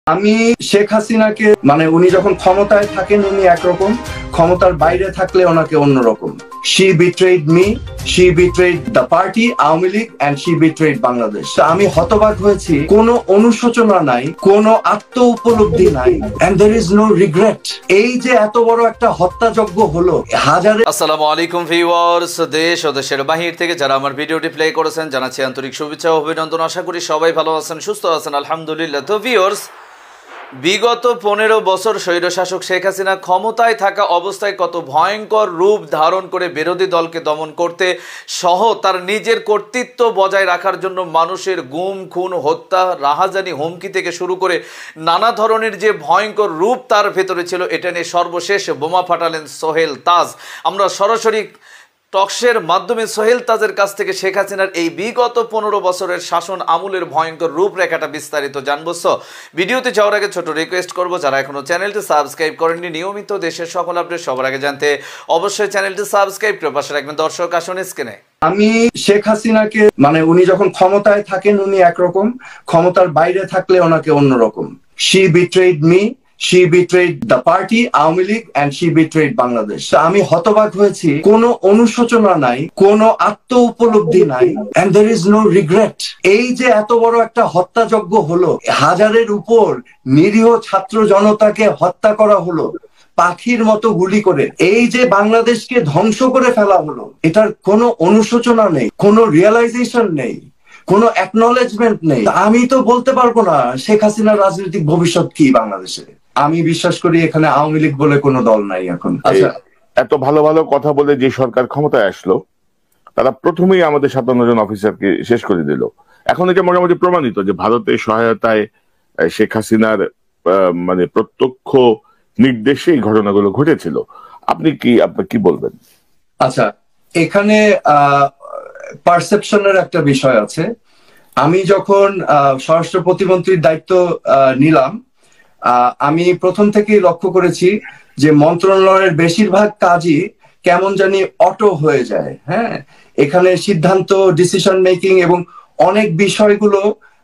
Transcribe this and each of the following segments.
আমি শেখ হাসিনাকে উনি যখন ক্ষমতায় থাকেন উনি একরকম, ক্ষমতার বাইরে থাকলে ওনাকে অন্যরকম। She betrayed me, she betrayed the party, Awami League, and she betrayed Bangladesh. আমি হতবাক হয়েছি, কোনো অনুশোচনা নাই, কোনো আত্ম উপলব্ধি নাই, and there is no regret। এই যে এত বড় একটা হত্যাযজ্ঞ হলো, হাজারে। আসসালামু আলাইকুম ভিউয়ার্স, দেশ ও দেশের বাহির থেকে যারা আমার ভিডিওটি প্লে করেছেন জানাচ্ছি আন্তরিক শুভেচ্ছা ও অভিনন্দন। আশা করি সবাই ভালো আছেন, সুস্থ আছেন, আলহামদুলিল্লাহ। তো ভিউয়ার্স, বিগত 15 বছর স্বৈরশাসক শেখ হাসিনা ক্ষমতায় থাকা অবস্থায় কত ভয়ঙ্কর রূপ ধারণ করে বিরোধী দলকে দমন করতে সহ তার নিজের কর্তৃত্ব বজায় রাখার জন্য মানুষের গুম খুন হত্যা রাহাজানি হুমকি থেকে শুরু করে নানা ধরনের যে ভয়ঙ্কর রূপ তার ভেতরে ছিল, এটা নিয়ে সর্বশেষ বোমা ফাটালেন সোহেল তাজ। আমরা সরাসরি টকশের মাধ্যমে সোহেল তাজের কাছ থেকে শেখ হাসিনার এই বিগত 15 বছরের শাসন আমলের ভয়ঙ্কর রূপরেখাটা বিস্তারিত জানবো। ভিডিওতে যাওয়ার আগে ছোট রিকোয়েস্ট করবো, যারা এখনো চ্যানেলটি সাবস্ক্রাইব করেননি, নিয়মিত দেশের সকল আপডেট সবার আগে জানতে অবশ্যই চ্যানেলটি সাবস্ক্রাইব করে পাশে রাখবেন। দর্শক আসুন স্ক্রিনে। আমি শেখ হাসিনাকে উনি যখন ক্ষমতায় থাকেন উনি একরকম, ক্ষমতার বাইরে থাকলে ওনাকে অন্যরকম। She betrayed me, she betrayed the party, Awami League, and she betrayed Bangladesh. আমি হতবাক হয়েছি, কোনো অনুশোচনা নাই, কোনো আত্ম উপলব্ধি নাই, and there is no regret। এই যে এত বড় একটা হত্যাযজ্ঞ হলো, হাজারের উপর নিরীহ ছাত্র জনতাকে হত্যা করা হলো পাখির মতো গুলি করে, এই যে বাংলাদেশকে ধ্বংস করে ফেলা হলো, এটার কোনো অনুশোচনা নেই, কোনো রিয়েলাইজেশন নেই, কোনো অ্যাকনলেজমেন্ট নেই। আমি তো বলতে পারবো না শেখ হাসিনার রাজনৈতিক ভবিষ্যৎ কি বাংলাদেশে। আমি বিশ্বাস করি এখানে আওয়ামী লীগ বলে কোনো দল নাই এখন। আচ্ছা, এত ভালো ভালো কথা বলে যে সরকার ক্ষমতায় আসলো, তারা প্রথমেই আমাদের 57 জন অফিসারকে শেষ করে দিল। এখন এটা মোটামুটি প্রমাণিত যে ভারতের সহায়তায় শেখ হাসিনার প্রত্যক্ষ নির্দেশে এই ঘটনাগুলো ঘটেছিল। আপনি কি বলবেন? আচ্ছা, এখানে পারসেপশনের একটা বিষয় আছে। আমি যখন স্বরাষ্ট্র প্রতিমন্ত্রীর দায়িত্ব নিলাম, আমি প্রথম থেকেই লক্ষ্য করেছি যে মন্ত্রণালয়ের বেশিরভাগ কাজই কেমন জানি অটো হয়ে যায়। হ্যাঁ, এখানে সিদ্ধান্ত, ডিসিশন মেকিং এবং অনেক বিষয়গুলো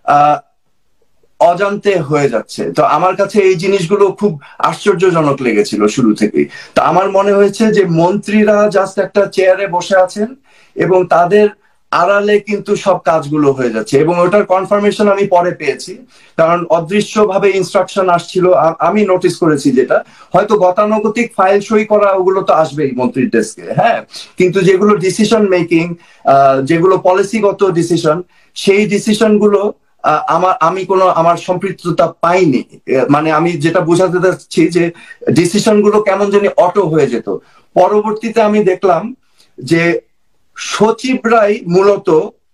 অজান্তে হয়ে যাচ্ছে। তো আমার কাছে এই জিনিসগুলো খুব আশ্চর্যজনক লেগেছিল শুরু থেকেই। তো আমার মনে হয়েছে যে মন্ত্রীরা জাস্ট একটা চেয়ারে বসে আছেন এবং তাদের আড়ালে কিন্তু সব কাজগুলো হয়ে যাচ্ছে, এবং ওটার কনফার্মেশন আমি পরে পেয়েছি, কারণ অদৃশ্য ভাবে ইনস্ট্রাকশন আসছিল। আমি নোটিস করেছি যেটা হয়তো গতানুগতিক ফাইল সই করা, ওগুলো তো আসবেই মন্ত্রীর ডেস্কে, হ্যাঁ, কিন্তু যেগুলো ডিসিশন মেকিং, যেগুলো পলিসিগত ডিসিশন, সেই ডিসিশন গুলো আমার সম্পৃক্ততা পাইনি। আমি যেটা বোঝাতে চাচ্ছি যে ডিসিশন গুলো কেমন জানি অটো হয়ে যেত। পরবর্তীতে আমি দেখলাম যে সচিবরাই মূলত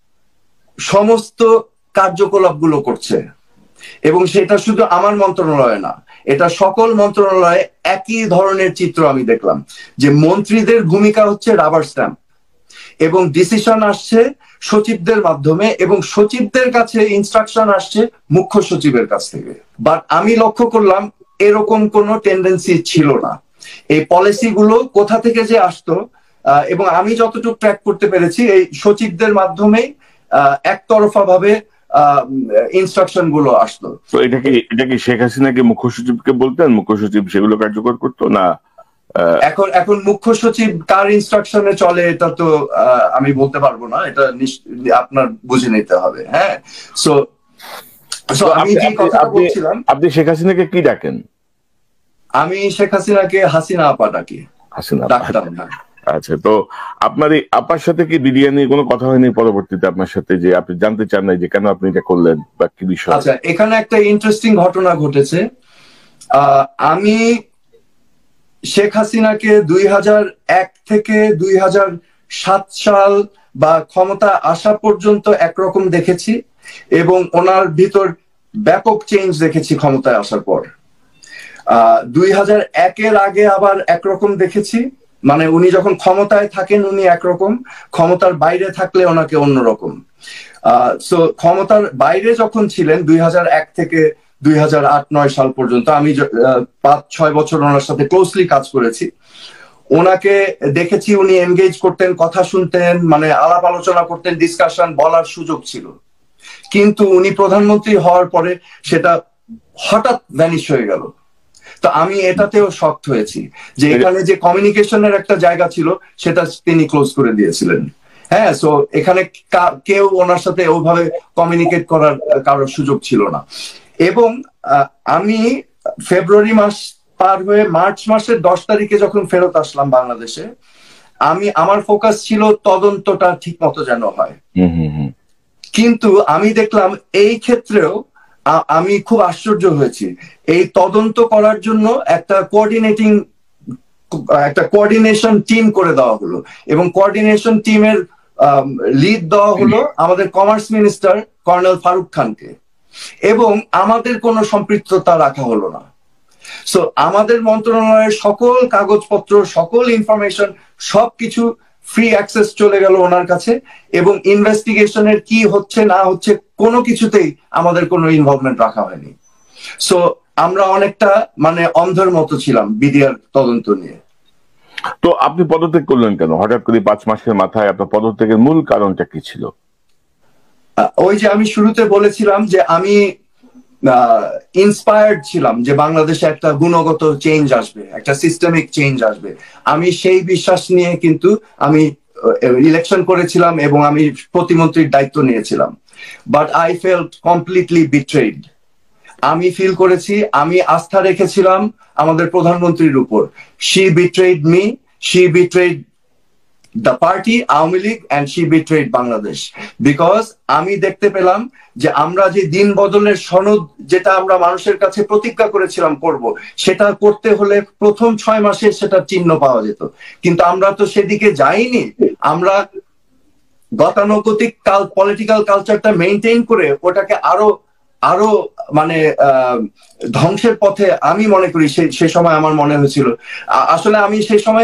সমস্ত কার্যকলাপ গুলো করছে, এবং সেটা শুধু আমার মন্ত্রণালয়ে না, এটা সকল মন্ত্রণালয়ে একই ধরনের চিত্র আমি দেখলাম, যে মন্ত্রীদের ভূমিকা হচ্ছে রাবার স্ট্যাম্প, এবং ডিসিশন আসছে সচিবদের মাধ্যমে, এবং সচিবদের কাছে ইনস্ট্রাকশন আসছে মুখ্য সচিবের কাছ থেকে। বাট আমি লক্ষ্য করলাম এরকম কোনো টেন্ডেন্সি ছিল না। এই পলিসি গুলো কোথা থেকে যে আসতো, এবং আমি যতটুকু ট্র্যাক করতে পেরেছি, এই সচিবদের মাধ্যমেই একতরফা ভাবে ইনস্ট্রাকশন গুলো আসতো। তো এটা কি শেখ হাসিনাকে মুখ্য সচিবকে বলতেন, মুখ্য সচিব সেগুলো কার্যকর করতো না? এখন মুখ্য সচিব কার ইনস্ট্রাকশনে চলে এটা তো আমি বলতে পারবো না, এটা আপনার বুঝে নিতে হবে। হ্যাঁ, সো আমি যে কথা বলছিলাম, আপনি শেখ হাসিনাকে কি ডাকেন? আমি শেখ হাসিনাকে হাসিনা আপা ডাকি। হাসিনা ডাকতাম না। আচ্ছা, তো আপনার এই আপার সাথে কি বিরিয়ানি কোনো কথা হয়নি পরবর্তীতে আপনার সাথে, যে আপনি জানতে চান না যে কেন আপনি এটা করলেন বা কি বিষয়? আচ্ছা, এখানে একটা ইন্টারেস্টিং ঘটনা ঘটেছে। আমি শেখ হাসিনাকে 2001 থেকে 2007 সাল বা ক্ষমতা আসা পর্যন্ত একরকম দেখেছি, এবং ওনার ভিতর ব্যাপক চেঞ্জ দেখেছি ক্ষমতায় আসার পর। 2001-এর আগে আবার একরকম দেখেছি, উনি যখন ক্ষমতায় থাকেন উনি একরকম, ক্ষমতার বাইরে থাকলে ওনাকে অন্যরকম। সো ক্ষমতার বাইরে যখন ছিলেন 2001 থেকে 2008-9 সাল পর্যন্ত, আমি 5-6 বছর ওনার সাথে ক্লোজলি কাজ করেছি। ওনাকে দেখেছি উনি এনগেজ করতেন, কথা শুনতেন, আলাপ আলোচনা করতেন, ডিসকাশন, বলার সুযোগ ছিল। কিন্তু উনি প্রধানমন্ত্রী হওয়ার পরে সেটা হঠাৎ ভ্যানিশ হয়ে গেল। তো আমি এটাতেও শকড হয়েছি যে এখানে যে কমিউনিকেশনের একটা জায়গা ছিল সেটা তিনি ক্লোজ করে দিয়েছিলেন। হ্যাঁ, সো এখানে কেউ ওনার সাথে ওভাবে কমিউনিকেট করার কারোর সুযোগ ছিল না। এবং আমি ফেব্রুয়ারি মাস পার হয়ে মার্চ মাসের 10 তারিখে যখন ফেরত আসলাম বাংলাদেশে, আমার ফোকাস ছিল তদন্তটা ঠিক মতো যেন হয়। কিন্তু আমি দেখলাম এই ক্ষেত্রেও আমি খুব আশ্চর্য হয়েছি। এই তদন্ত করার জন্য একটা কোঅর্ডিনেশন টিম করে দেওয়া হলো, এবং কোঅর্ডিনেশন টিমের লিড দেওয়া হলো আমাদের কমার্স মিনিস্টার কর্নেল ফারুক খানকে, এবং আমাদের কোনো সম্পৃক্ততা রাখা হলো না। সো আমাদের মন্ত্রণালয়ের সকল কাগজপত্র, সকল ইনফরমেশন, সবকিছু ফ্রি অ্যাক্সেস চলে গেল ওনার কাছে, এবং ইনভেস্টিগেশনের কি হচ্ছে না হচ্ছে কোনো কিছুতেই আমাদের কোনো ইনভলভমেন্ট রাখা হয়নি। সো আমরা অনেকটা মানে অন্ধের মতো ছিলাম বিডিআর তদন্ত নিয়ে। তো আপনি পদত্যাগ করলেন কেন হঠাৎ করে 5 মাসের মাথায়? আপনার পদত্যাগের মূল কারণটা কি ছিল? ওই যে আমি শুরুতে বলেছিলাম যে আমি ইন্সপায়ার্ড ছিলাম যে বাংলাদেশে একটা গুণগত চেঞ্জ আসবে, একটা সিস্টেমিক চেঞ্জ আসবে। আমি সেই বিশ্বাস নিয়ে কিন্তু আমি ইলেকশন করেছিলাম এবং আমি প্রতিমন্ত্রীর দায়িত্ব নিয়েছিলাম। But I felt completely betrayed. আমি ফিল করেছি আমি আস্থা রেখেছিলাম আমাদের প্রধানমন্ত্রীর উপর। She betrayed me, she betrayed the party Awami League, and she betrayed Bangladesh. Because আমি দেখতে পেলাম যে আমরা যে দিন বদলের সনদ যেটা আমরা মানুষের কাছে প্রতিজ্ঞা করেছিলাম করব, সেটা করতে হলে প্রথম 6 মাসে সেটা চিহ্ন পাওয়া যেত, কিন্তু আমরা তো সেদিকে যাইনি। আমরা গতানুগতিক পলিটিক্যাল কালচারটা মেনটেন করে ওটাকে আরো মানে ধ্বংসের পথে আমি মনে করি সে সময় আমার মনে হয়েছিল। আসলে আমি সেই সময়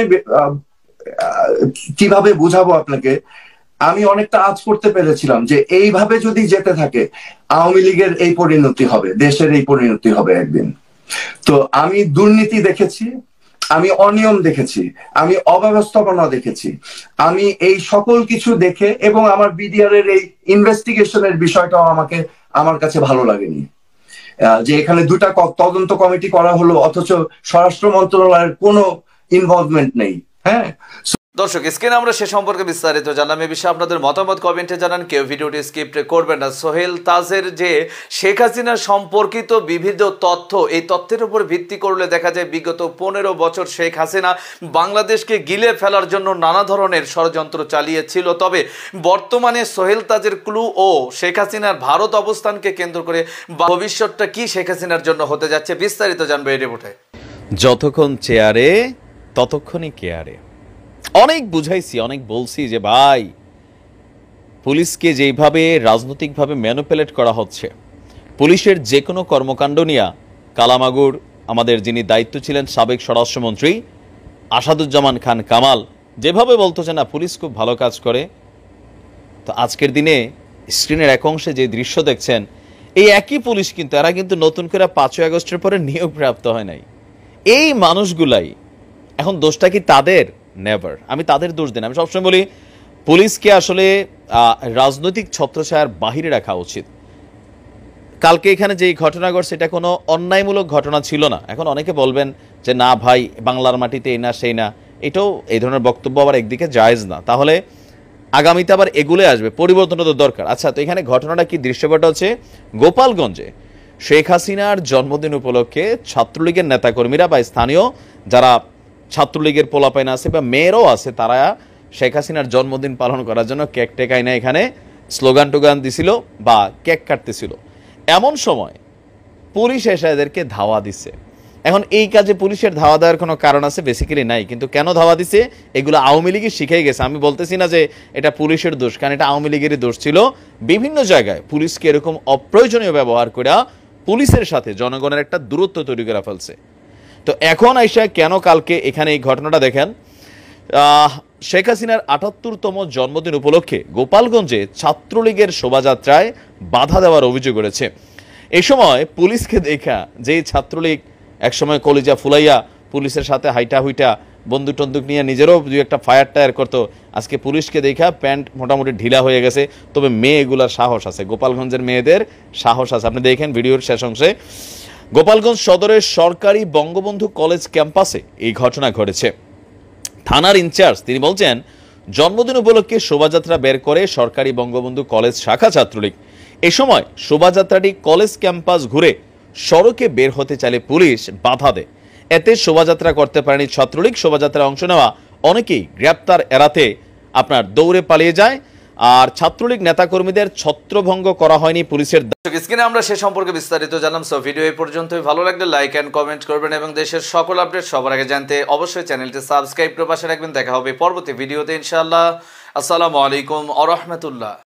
কিভাবে বুঝাবো আপনাকে, আমি অনেকটা আঁচ করতে পেরেছিলাম যে এইভাবে যদি যেতে থাকে আওয়ামী লীগের এই পরিণতি হবে, দেশের এই পরিণতি হবে একদিন। তো আমি দুর্নীতি দেখেছি, আমি অনিয়ম দেখেছি, আমি অব্যবস্থাপনা দেখেছি। আমি এই সকল কিছু দেখে, এবং আমার বিডিআর এর এই ইনভেস্টিগেশনের বিষয়টাও আমার কাছে ভালো লাগেনি, যে এখানে 2টা তদন্ত কমিটি করা হলো অথচ স্বরাষ্ট্র মন্ত্রণালয়ের কোনো ইনভলভমেন্ট নেই। হ্যাঁ, দর্শক, স্ক্রিনে আমরা সে সম্পর্কে বিস্তারিত জানলাম। এ বিষয়ে আপনাদের মতামত কমেন্টে জানান, কেউ ভিডিওটি স্কিপ করবেন না। সোহেল তাজের যে শেখ হাসিনা সম্পর্কিত বিবিধ তথ্য, এই তথ্যের উপর ভিত্তি করলে দেখা যায় বিগত 15 বছর শেখ হাসিনা বাংলাদেশকে গিলে ফেলার জন্য নানা ধরনের ষড়যন্ত্র চালিয়েছিল। তবে বর্তমানে সোহেল তাজের ক্লু ও শেখ হাসিনার ভারত অবস্থানকে কেন্দ্র করে ভবিষ্যৎটা কি শেখ হাসিনার জন্য হতে যাচ্ছে, বিস্তারিত জানবে এই রিপোর্টে। যতক্ষণ চেয়ারে ততক্ষণই কেয়ারে। অনেক বুঝাইছি, অনেক বলছি যে ভাই, পুলিশকে যেইভাবে রাজনৈতিকভাবে ম্যানিপুলেট করা হচ্ছে, পুলিশের যে কোনো কর্মকাণ্ড নিয়ে কালামাগুর আমাদের যিনি দায়িত্ব ছিলেন সাবেক স্বরাষ্ট্রমন্ত্রী আসাদুজ্জামান খান কামাল যেভাবে বলতো যে না পুলিশ খুব ভালো কাজ করে, তো আজকের দিনে স্ক্রিনের এক অংশে যে দৃশ্য দেখছেন, এই একই পুলিশ কিন্তু এরা কিন্তু নতুন করে 5ই আগস্টের পরে নিয়োগ প্রাপ্ত হয় নাই। এই মানুষগুলাই এখন দোষটা কি তাদের? নেভার। আমি তাদের দোষ দিই না। আমি সবসময় বলি পুলিশকে আসলে রাজনৈতিক ছত্রছায়ার বাহিরে রাখা উচিত। কালকে এখানে যেই ঘটনা ঘটছে এটা কোনো অন্যায়মূলক ঘটনা ছিল না। এখন অনেকে বলবেন যে না ভাই বাংলার মাটিতে এই না সেই না, এটাও এই ধরনের বক্তব্য আবার একদিকে জায়েজ না। তাহলে আগামীতে আবার এগুলো আসবে, পরিবর্তনটা তো দরকার। আচ্ছা, তো এখানে ঘটনাটা কি? দৃশ্যপটটা হচ্ছে গোপালগঞ্জে শেখ হাসিনার জন্মদিন উপলক্ষে ছাত্রলীগের নেতাকর্মীরা বা স্থানীয় যারা ছাত্রলীগের পোলাপাইন আছে বা মেয়েরও আছে, তারা শেখ হাসিনার জন্মদিন পালন করার জন্য কেক টেকাই না এখানে স্লোগান টোগান দিছিল বা কেক কাটতেছিল। এমন সময় পুলিশ এসে এদেরকে ধাওয়া দিচ্ছে। এখন এই কাজে পুলিশের ধাওয়া দেওয়ার কোনো কারণ আছে? বেসিক্যালি নাই। কিন্তু কেন ধাওয়া দিছে এগুলো আওয়ামী লীগই শিখে গেছে। আমি বলতেছি না যে এটা পুলিশের দোষ, কারণ এটা আওয়ামী লীগেরই দোষ ছিল। বিভিন্ন জায়গায় পুলিশকে এরকম অপ্রয়োজনীয় ব্যবহার করে পুলিশের সাথে জনগণের একটা দূরত্ব তৈরি করে ফেলছে। তো এখন আইসা কেন কালকে এখানে এই ঘটনাটা দেখেন, শেখ হাসিনার ৭৮তম জন্মদিন উপলক্ষে গোপালগঞ্জে ছাত্রলীগের শোভাযাত্রায় বাধা দেওয়ার অভিযোগ করেছে। এ সময় পুলিশকে দেখা যে ছাত্রলীগ একসময় কলিজা ফুলাইয়া পুলিশের সাথে হাইটা হুইটা বন্দুক টন্দুক নিয়ে নিজেরও 2-1টা ফায়ার টায়ার করতো, আজকে পুলিশকে দেখা প্যান্ট মোটামুটি ঢিলা হয়ে গেছে। তবে মেয়েগুলার সাহস আছে, গোপালগঞ্জের মেয়েদের সাহস আছে। আপনি দেখেন ভিডিওর শেষ অংশে গোপালগঞ্জ সদরের সরকারি বঙ্গবন্ধু কলেজ ক্যাম্পাসে এই ঘটনা ঘটেছে। থানার ইনচার্জ তিনি বলছেন, জন্মদিন উপলক্ষে শোভাযাত্রা বের করে সরকারি বঙ্গবন্ধু কলেজ শাখা ছাত্রলীগ। এ সময় শোভাযাত্রাটি কলেজ ক্যাম্পাস ঘুরে সড়কে বের হতে চাইলে পুলিশ বাধা দেয়। এতে শোভাযাত্রা করতে পারেনি ছাত্রলীগ। শোভাযাত্রায় অংশ নেওয়া অনেকেই গ্রেপ্তার এড়াতে আপনার দৌড়ে পালিয়ে যায়। আর ছাত্রলীগ নেতাকর্মীদের ছত্রভঙ্গ করা হয়নি পুলিশের। স্ক্রিনে আমরা সে সম্পর্কে বিস্তারিত জানলাম। সো ভিডিও এই পর্যন্তই। ভালো লাগলে লাইক এন্ড কমেন্ট করবেন এবং দেশের সকল আপডেট সবার আগে জানতে অবশ্যই চ্যানেলটি সাবস্ক্রাইব করে পাশে রাখবেন। দেখা হবে পরবর্তী ভিডিওতে ইনশাআল্লাহ। আসসালামু আলাইকুম ওয়া রাহমাতুল্লাহ।